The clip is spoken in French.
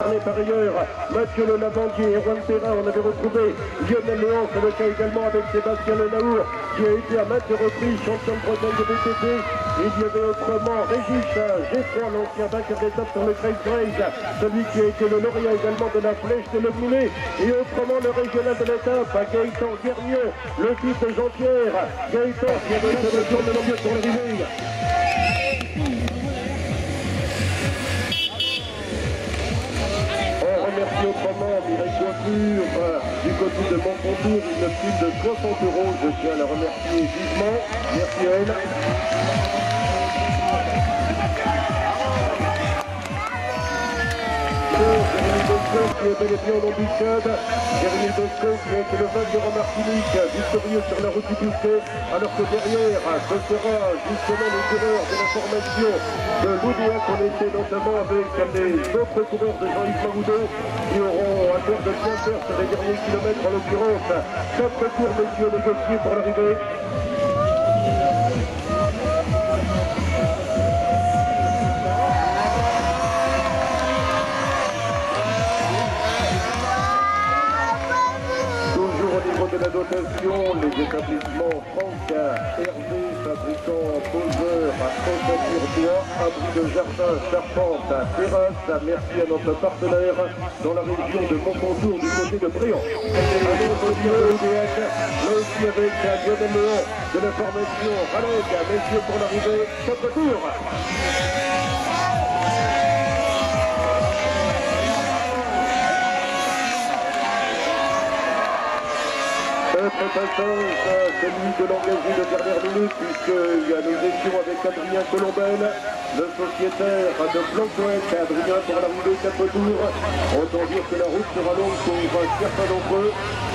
Par ailleurs, Mathieu Le Lavandier et Juan Terra, on avait retrouvé Lionel Léon, c'est le cas également avec Sébastien Lenaour, qui a été à maintes reprises champion de Bretagne de BTT. Il y avait autrement Régis Geffroy, l'ancien vainqueur d'étape sur le Grace Race, celui qui a été le lauréat également de la flèche de l'Ogminé, et autrement le régional de l'étape, Gaëtan Guernion, le fils de Jean-Pierre. Gaëtan qui avait fait le tour de l'Ambiance pour l'arrivée. Merci autrement, Mireille Coiffure, du côté de Montcontour, une prime de 60 €. Je tiens à la remercier vivement. Merci à elle. Jérémy Bosco qui est bel et bien en embuscade. Jérémy Bosco qui est le vainqueur en Martinique, victorieux sur la route du Bousquet, alors que derrière, ce sera justement les coureurs de la formation de l'Oudéa qu'on était notamment avec les autres coureurs de Jean-Yves Mamoudot qui auront à cœur de bien faire sur les derniers kilomètres, en l'occurrence 4 tours messieurs négociés pour l'arrivée. De la dotation, les établissements Franck, Hervé, fabricant poseur, ossature bois, abri de jardin, charpente, terrasse. Merci à notre partenaire dans la région de Montcontour du côté de Bréant. Allez, là aussi avec Lionel Léon de la formation Ralec, messieurs pour l'arrivée, 4 tours. Notre passage, celui de l'engagé de dernière minute, puisque nous étions avec Adrien Colombel, le sociétaire de Blanc-Couette. Adrien pour l'arrivée 4 tours. Autant dire que la route sera longue pour certains d'entre eux.